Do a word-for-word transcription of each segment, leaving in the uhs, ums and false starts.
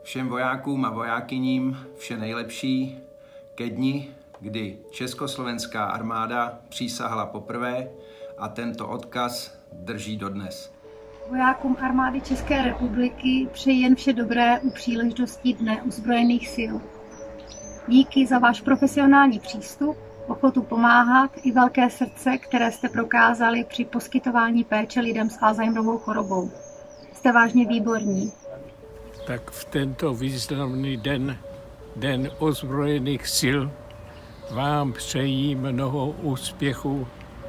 Všem vojákům a vojákyním vše nejlepší ke dni, kdy Československá armáda přísahla poprvé a tento odkaz drží dodnes. Vojákům armády České republiky přeji jen vše dobré u příležitosti Dne ozbrojených sil. Díky za váš profesionální přístup, ochotu pomáhat i velké srdce, které jste prokázali při poskytování péče lidem s Alzheimerovou chorobou. Jste vážně výborní. Tak v tento významný den, Den ozbrojených sil, vám přeji mnoho úspěchů,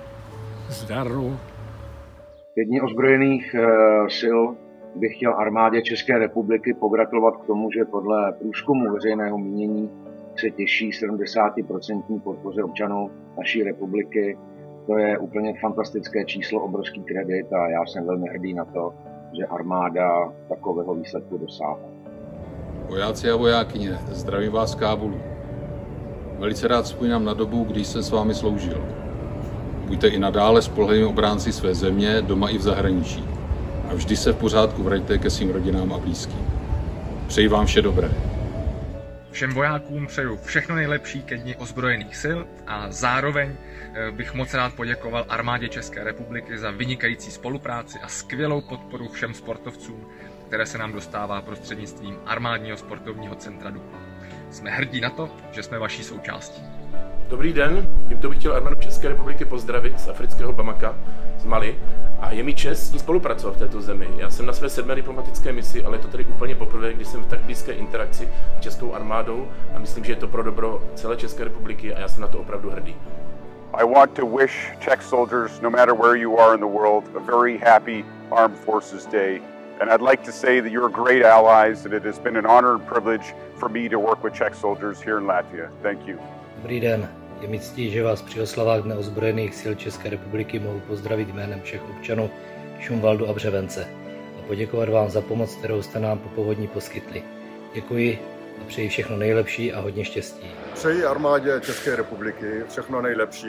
zdaru. Ke Dni ozbrojených uh, sil bych chtěl armádě České republiky pogratulovat k tomu, že podle průzkumu veřejného mínění se těší sedmdesát procent podpoře občanů naší republiky. To je úplně fantastické číslo, obrovský kredit a já jsem velmi hrdý na to, že armáda takového výsledku dosáhla. Vojáci a vojákyně, zdravím vás z Kábulu. Velice rád vzpomínám na dobu, kdy jsem s vámi sloužil. Buďte i nadále spolehlivými obránci své země, doma i v zahraničí. A vždy se v pořádku vraťte ke svým rodinám a blízkým. Přeji vám vše dobré. Všem vojákům přeju všechno nejlepší ke Dni ozbrojených sil a zároveň bych moc rád poděkoval armádě České republiky za vynikající spolupráci a skvělou podporu všem sportovcům, které se nám dostává prostřednictvím Armádního sportovního centra Dukla. Jsme hrdí na to, že jsme vaší součástí. Dobrý den, tímto bych chtěl armádu České republiky pozdravit z afrického Bamaka, z Mali, a je mi čest s ní spolupracovat v této zemi. Já jsem na své sedmé diplomatické misi, ale je to tady úplně poprvé, kdy jsem v tak blízké interakci s českou armádou a myslím, že je to pro dobro celé České republiky a já jsem na to opravdu hrdý. I want to wish Czech soldiers, no matter where you are in the world, a very happy Armed Forces Day. And I'd like to say that you're great allies and it has been an honor and privilege for me to work with Czech soldiers here in Latvia. Thank you. Dobrý den, je mi ctí, že vás při oslavách Dne ozbrojených sil České republiky mohu pozdravit jménem všech občanů Šumvaldu a Břevence a poděkovat vám za pomoc, kterou jste nám po povodní poskytli. Děkuji a přeji všechno nejlepší a hodně štěstí. Přeji armádě České republiky všechno nejlepší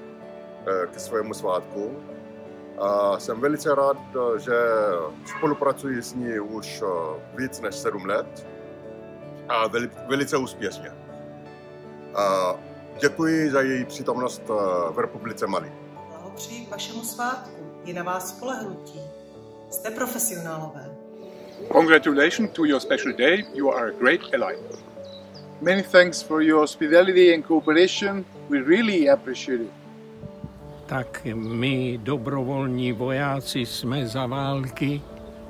ke svému svátku. A jsem velice rád, že spolupracuji s ní už víc než sedm let a velice úspěšně. A děkuji za její přítomnost v Republice Mali. Blahopřeji k vašemu svátku. Je na vás spolehnutí. Jste profesionálové. Congratulations to your special day. You are a great ally. Many thanks for your hospitality and cooperation. We really appreciate it. Tak my, dobrovolní vojáci, jsme za války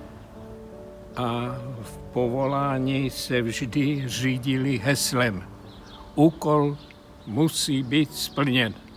a v povolání se vždy řídili heslem: úkol musí být splněn.